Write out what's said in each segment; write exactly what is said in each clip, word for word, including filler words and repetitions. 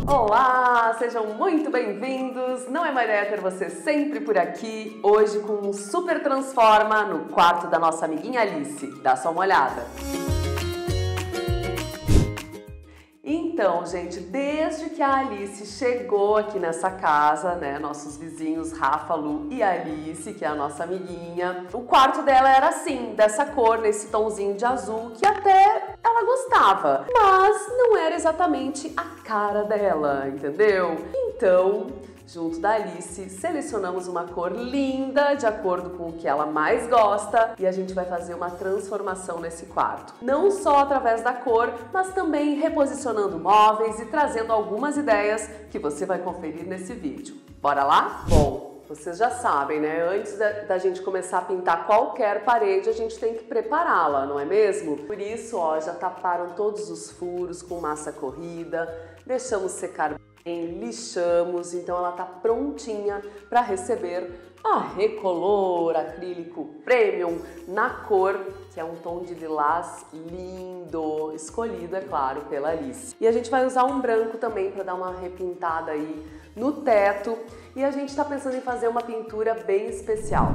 Olá, sejam muito bem-vindos! Não é má ideia ter você sempre por aqui, hoje com um Super Transforma no quarto da nossa amiguinha Alice. Dá só uma olhada. Então, gente, desde que a Alice chegou aqui nessa casa, né, nossos vizinhos Rafa, Lu e Alice, que é a nossa amiguinha, o quarto dela era assim, dessa cor, nesse tomzinho de azul, que até ela gostava, mas não era exatamente a cara dela, entendeu? Então, junto da Alice, selecionamos uma cor linda, de acordo com o que ela mais gosta, e a gente vai fazer uma transformação nesse quarto. Não só através da cor, mas também reposicionando móveis e trazendo algumas ideias que você vai conferir nesse vídeo. Bora lá? Bom, vocês já sabem, né? Antes da, da gente começar a pintar qualquer parede, a gente tem que prepará-la, não é mesmo? Por isso, ó, já taparam todos os furos com massa corrida, deixamos secar bem, lixamos, então ela tá prontinha para receber a Recolor acrílico premium na cor, que é um tom de lilás lindo, escolhido, é claro, pela Alice. E a gente vai usar um branco também para dar uma repintada aí no teto, e a gente tá pensando em fazer uma pintura bem especial.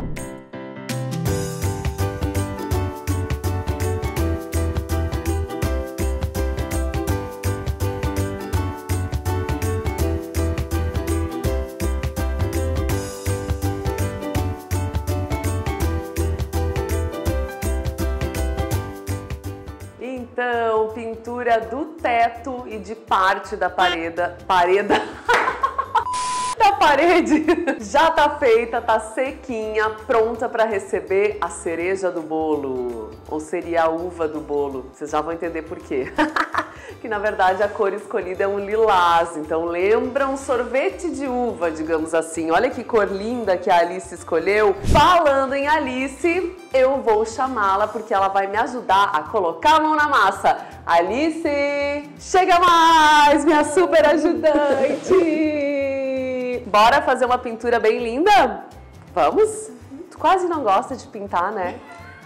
Então, pintura do teto e de parte da parede, parede, da parede já tá feita, tá sequinha, pronta para receber a cereja do bolo, ou seria a uva do bolo, vocês já vão entender por quê. Que na verdade a cor escolhida é um lilás, então lembra um sorvete de uva, digamos assim. Olha que cor linda que a Alice escolheu. Falando em Alice, eu vou chamá-la porque ela vai me ajudar a colocar a mão na massa. Alice, chega mais, minha super ajudante! Bora fazer uma pintura bem linda? Vamos? Tu quase não gosta de pintar, né?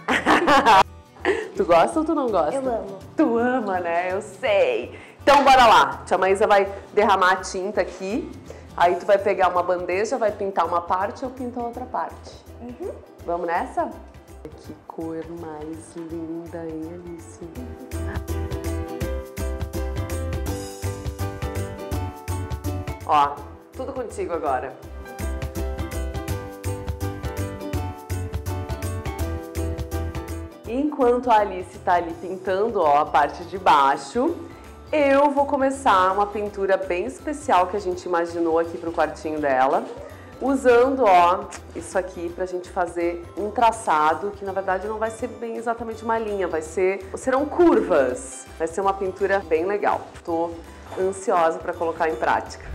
Tu gosta ou tu não gosta? Eu amo. Tu ama, né? Eu sei. Então, bora lá. Tia Maísa vai derramar a tinta aqui. Aí tu vai pegar uma bandeja, vai pintar uma parte, eu pinto a outra parte. Uhum. Vamos nessa? Que cor mais linda, hein, Alice? Ó, tudo contigo agora. Enquanto a Alice está ali pintando, ó, a parte de baixo, eu vou começar uma pintura bem especial que a gente imaginou aqui pro quartinho dela, usando, ó, isso aqui pra gente fazer um traçado, que na verdade não vai ser bem exatamente uma linha, vai ser, serão curvas. Vai ser uma pintura bem legal. Tô ansiosa para colocar em prática.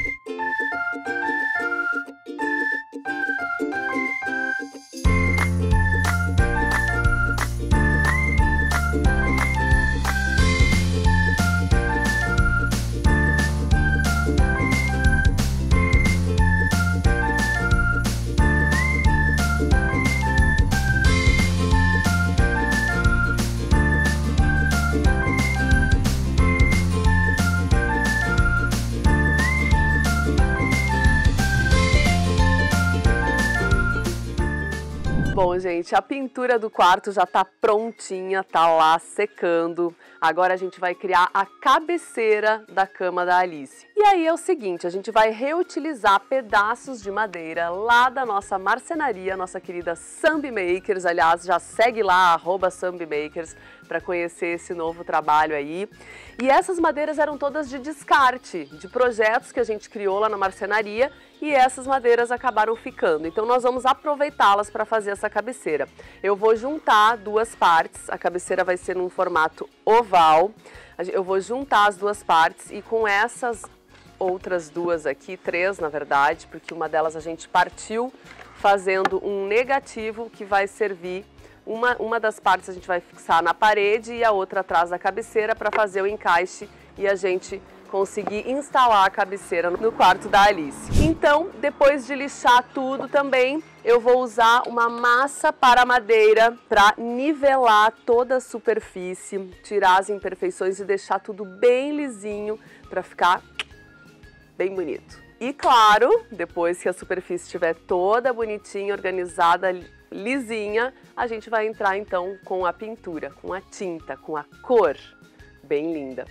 Bom, gente, a pintura do quarto já tá prontinha, tá lá secando. Agora a gente vai criar a cabeceira da cama da Alice. E aí é o seguinte, a gente vai reutilizar pedaços de madeira lá da nossa marcenaria, nossa querida Sambi Makers. Aliás, já segue lá, arroba Sambi Makers, para conhecer esse novo trabalho aí. E essas madeiras eram todas de descarte, de projetos que a gente criou lá na marcenaria, e essas madeiras acabaram ficando. Então nós vamos aproveitá-las para fazer essa cabeceira. Eu vou juntar duas partes, a cabeceira vai ser num formato oval. Eu vou juntar as duas partes e com essas outras duas aqui, três na verdade, porque uma delas a gente partiu fazendo um negativo que vai servir. Uma, uma das partes a gente vai fixar na parede e a outra atrás da cabeceira para fazer o encaixe e a gente conseguir instalar a cabeceira no quarto da Alice. Então, depois de lixar tudo também, eu vou usar uma massa para madeira para nivelar toda a superfície, tirar as imperfeições e deixar tudo bem lisinho para ficar bem bonito. E claro, depois que a superfície estiver toda bonitinha, organizada, lisinha, a gente vai entrar então com a pintura, com a tinta, com a cor, bem linda.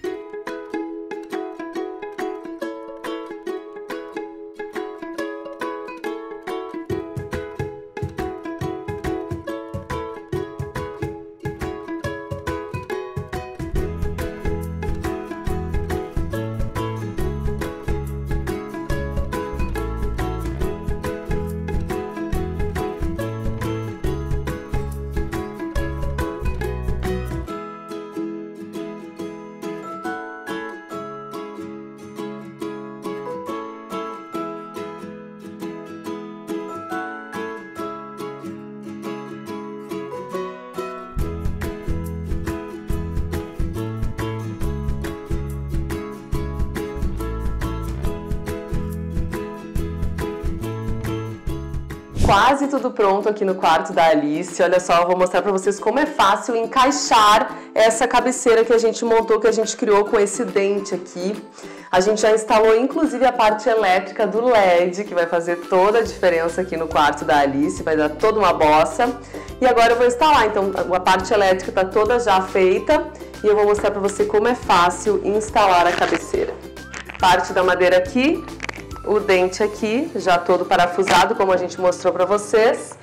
Quase tudo pronto aqui no quarto da Alice. Olha só, eu vou mostrar pra vocês como é fácil encaixar essa cabeceira que a gente montou, que a gente criou com esse dente aqui. A gente já instalou inclusive a parte elétrica do L E D, que vai fazer toda a diferença aqui no quarto da Alice, vai dar toda uma bossa. E agora eu vou instalar, então a parte elétrica tá toda já feita e eu vou mostrar pra você como é fácil instalar a cabeceira. Parte da madeira aqui, o dente aqui, já todo parafusado, como a gente mostrou para vocês.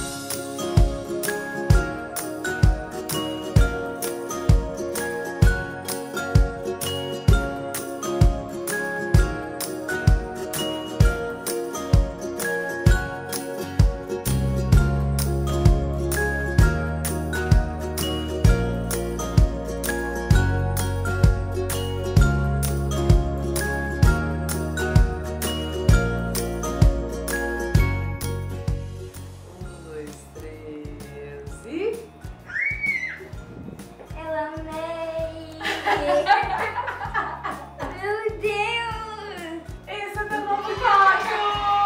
Meu Deus! Esse é teu novo quarto!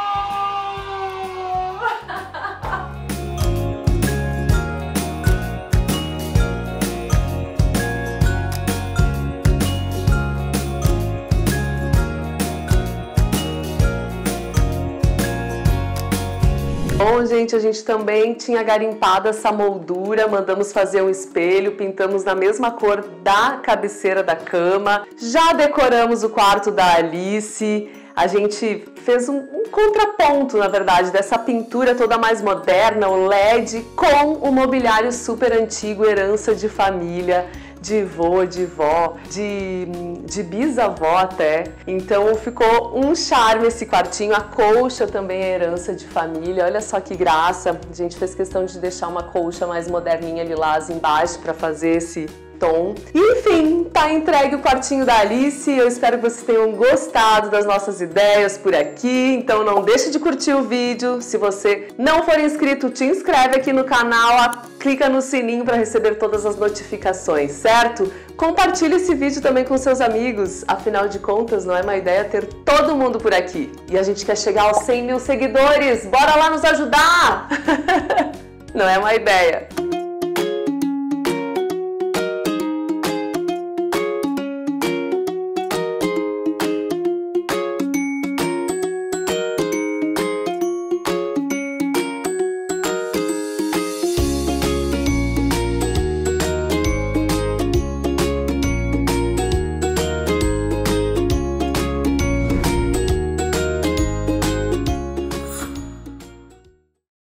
Bom, gente, a gente também tinha garimpado essa moldura, mandamos fazer um espelho, pintamos na mesma cor da cabeceira da cama, já decoramos o quarto da Alice, a gente fez um, um contraponto, na verdade, dessa pintura toda mais moderna, o L E D, com o mobiliário super antigo, herança de família, de vô, de vó, de, de bisavó até. Então ficou um charme esse quartinho. A colcha também é herança de família. Olha só que graça. A gente fez questão de deixar uma colcha mais moderninha lilás embaixo para fazer esse tom. E, enfim, tá entregue o quartinho da Alice. Eu espero que vocês tenham gostado das nossas ideias por aqui. Então não deixe de curtir o vídeo. Se você não for inscrito, te inscreve aqui no canal, clica no sininho para receber todas as notificações, certo? Compartilhe esse vídeo também com seus amigos. Afinal de contas, não é uma ideia ter todo mundo por aqui. E a gente quer chegar aos cem mil seguidores. Bora lá nos ajudar! Não é uma ideia.